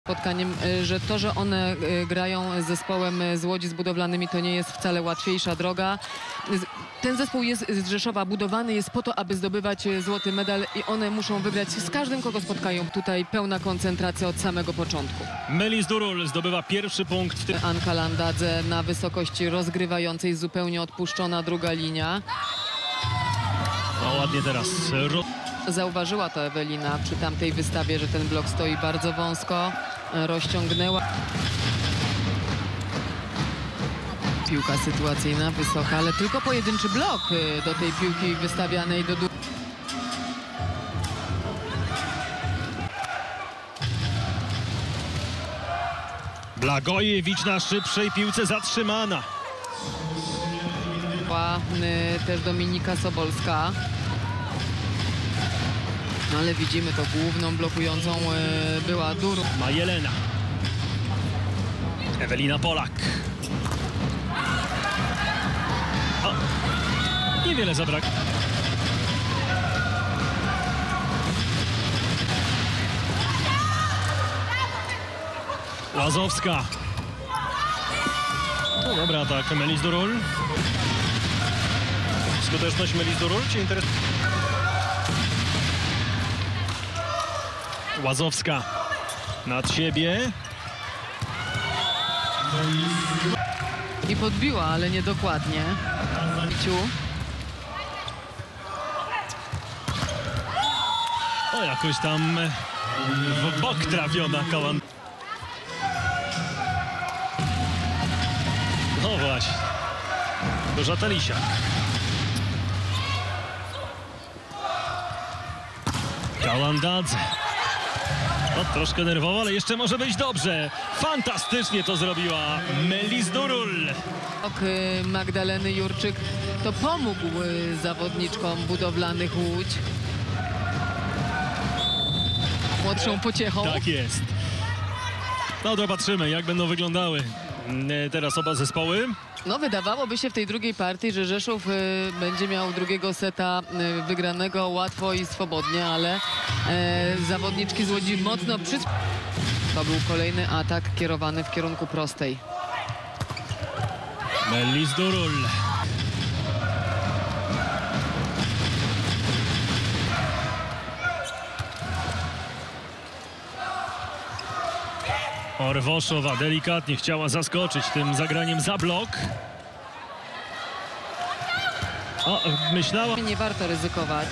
Spotkaniem, że to, że one grają z zespołem z Łodzi z budowlanymi, to nie jest wcale łatwiejsza droga. Ten zespół jest z Rzeszowa, budowany jest po to, aby zdobywać złoty medal i one muszą wygrać z każdym, kogo spotkają. Tutaj pełna koncentracja od samego początku. Melis Durul zdobywa pierwszy punkt w tym. Anka Landadze na wysokości rozgrywającej, zupełnie odpuszczona druga linia. No ładnie teraz. Zauważyła to Ewelina przy tamtej wystawie, że ten blok stoi bardzo wąsko. Rozciągnęła. Piłka sytuacyjna, wysoka, ale tylko pojedynczy blok do tej piłki wystawianej do dół. Blagojewicz na szybszej piłce zatrzymana. Też Dominika Sobolska. No ale widzimy to główną blokującą była Durul. Ma Jelena. Ewelina Polak. O, niewiele zabrak. Łazowska. No dobra, tak, Melis Durul. Skuteczność Melis Durul cię interesuje? Łazowska nad siebie. I podbiła, ale niedokładnie. O, jakoś tam w bok trafiona Kałan. No właśnie. Małgorzata Lisiak. Landadze. No, troszkę nerwowo, ale jeszcze może być dobrze. Fantastycznie to zrobiła Melis Durul. Magdaleny Jurczyk to pomógł zawodniczkom budowlanych Łódź. Młodszą pociechą. Tak jest. No to patrzymy, jak będą wyglądały teraz oba zespoły. No wydawałoby się w tej drugiej partii, że Rzeszów będzie miał drugiego seta wygranego łatwo i swobodnie, ale zawodniczki z Łodzi mocno To był kolejny atak kierowany w kierunku prostej. Melis Durul. Orwoszowa delikatnie chciała zaskoczyć tym zagraniem za blok. O, myślała... Nie warto ryzykować.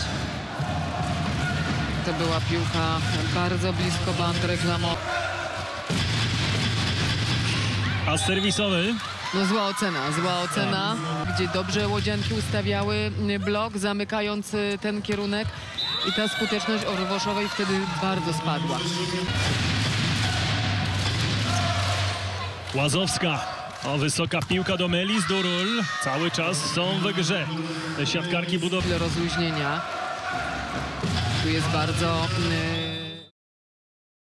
To była piłka bardzo blisko band reklamowej. A serwisowy? No zła ocena, gdzie dobrze łodzianki ustawiały blok, zamykając ten kierunek i ta skuteczność Orwoszowej wtedy bardzo spadła. Łazowska. O, wysoka piłka do Melis Durul. Cały czas są w grze te siatkarki budowlane. Rozluźnienia. Tu jest bardzo...